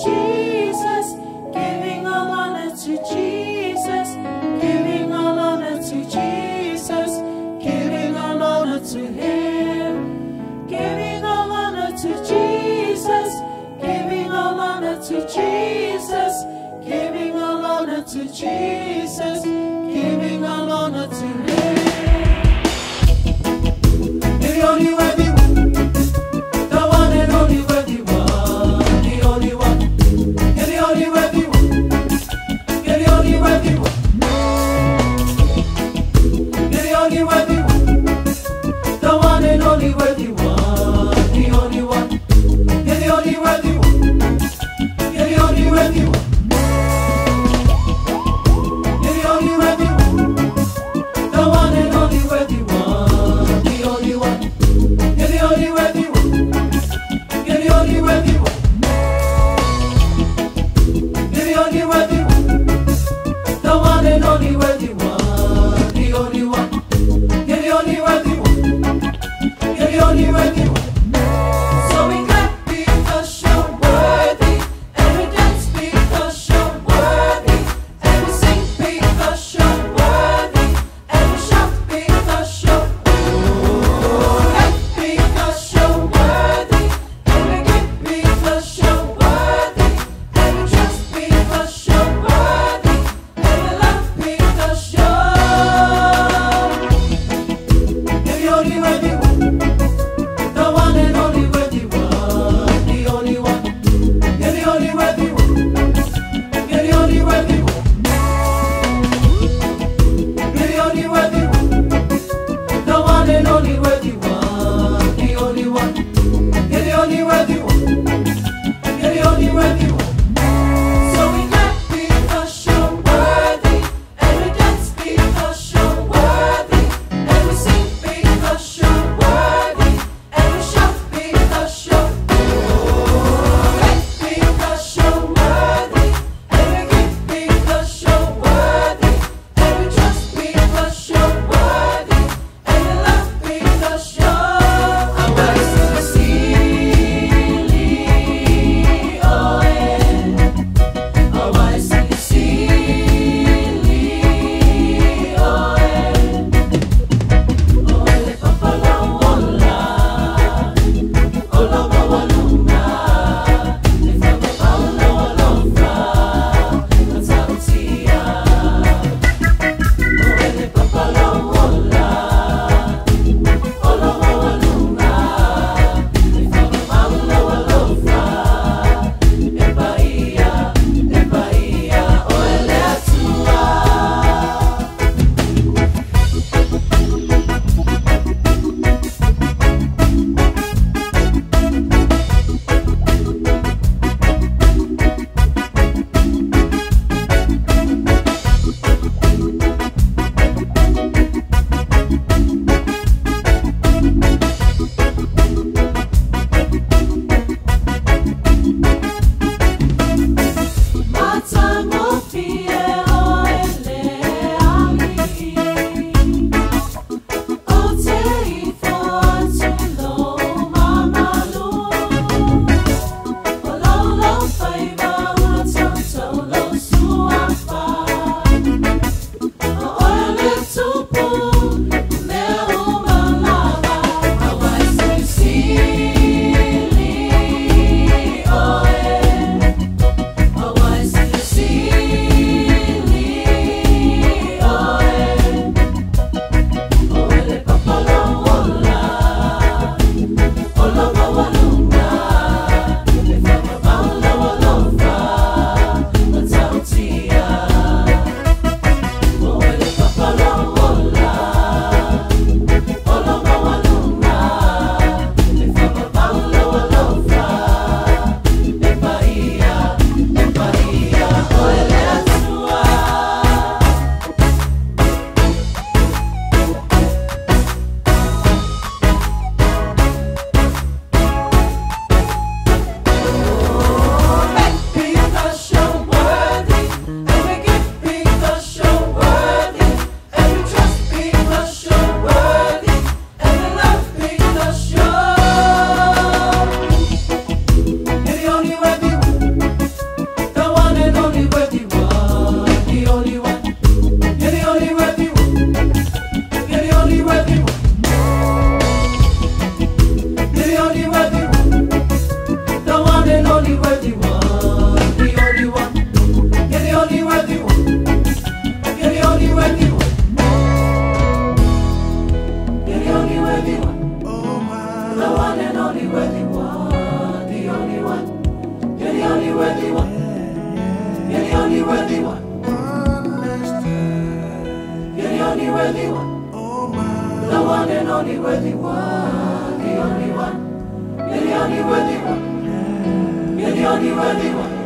Jesus, giving all honor to Jesus, giving all honor to Jesus, giving all honor to Him, giving all honor to Jesus, giving all honor to Jesus, giving all honor to Jesus, giving all honor to Him. The only worthy one, the one and only worthy one, the only one, you're the only worthy one, you're the only worthy one, you're the only worthy one, the one and only worthy one, the only one, you're the only worthy one, you're the only worthy one. So we clap because you're worthy one. The one and only worthy one. The only one. You're the only worthy one. You're the only worthy one.